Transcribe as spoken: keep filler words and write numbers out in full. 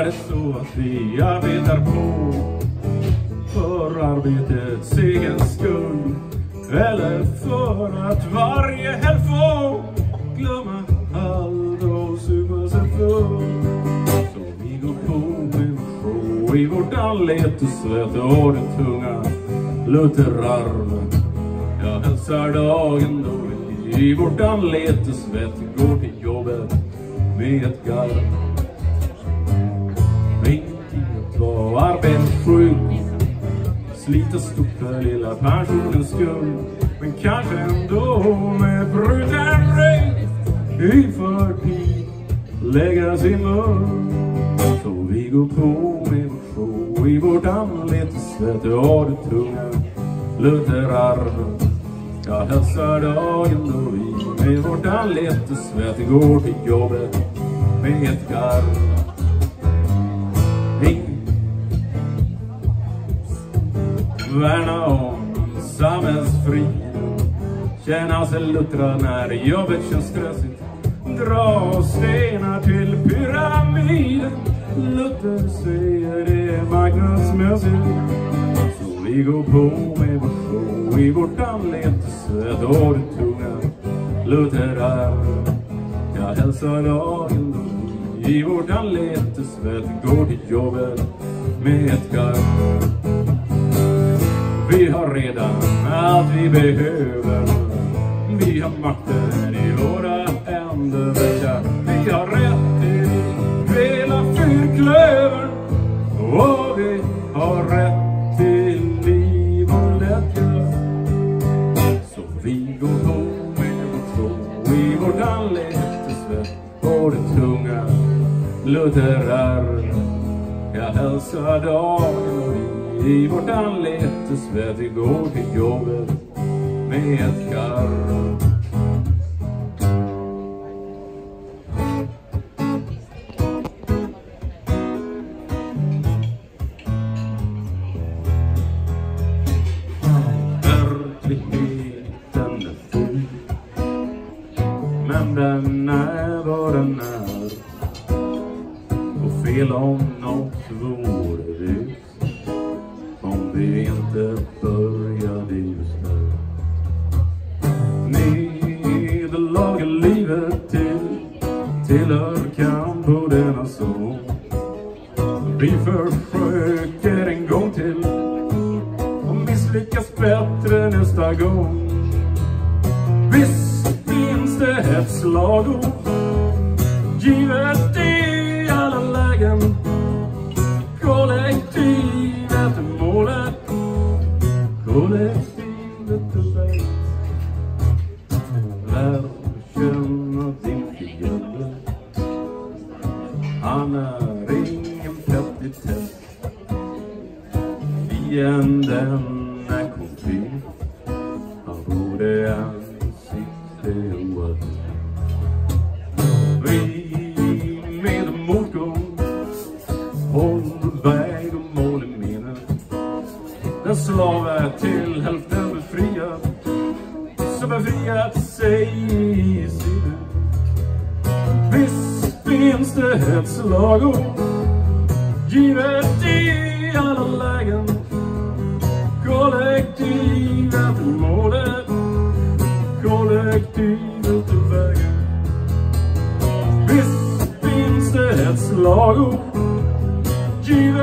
är det så att vi arbetar på för arbetets egen skull, eller för att varje helg få glömma allt och supa sig full. Så vi går på med show i vårt anlete, svett och den tunga lutterarmen. Jag hälsar dagen då vi i vårt anlete, svett går till jobbet med ett garv. Inte på arbetssjuk, slita stort för lilla pensionens skull, men kanske ändå med bruten röj i förtid lägga sin mun. Så vi går på med vår show i vårt anlete, svett och det tunga lutterarven. Jag hälsar dagen då vi med vårt anlete, svett går till jobbet med ett garv. Värna om samhällsfriden, känna sig luttra när jobbet känns stressigt, dra stenar till pyramiden. Luther säger det är marknadsmässigt. Så vi går på med vår show i vårt anlete, svett och det tunga lutterarven. Jag hälsar dagen då i vårt anlete, svett går till jobbet med ett garv. Vi har redan allt vi behöver, vi har makten i våra händer. Vi har rätt till hela fyrklövern, och vi har rätt till liv och lättja. Så vi går på med vårt show i vårt anlete, svett och det tunga lutterarven. Jag hälsar dagen i vårt anlete, svett vi går till jobbet med ett garv. Verkligheten är full, men den är vad den är, och fel om något vore det om vi inte började just nu. Nederlag är livet till, tillhör kamp på denna sång. Vi försöker en gång till och misslyckas bättre nästa gång. Visst finns det ett slagord, givet i alla lägen. Kollektivet är målet, kollektivet är väg. Lär känna din fiende, han är ingen petitess. Fienden är konkret, han borde ansikte oavsett. Vi med motgång, håll väg och mål i minnet. Den slav är till hälften befriad, som befriat sig i sinnet. Visst finns det ett slagord, givet i alla lägen. Kollektivet är målet, kollektivet är vägen. Visst finns det ett slagord, givet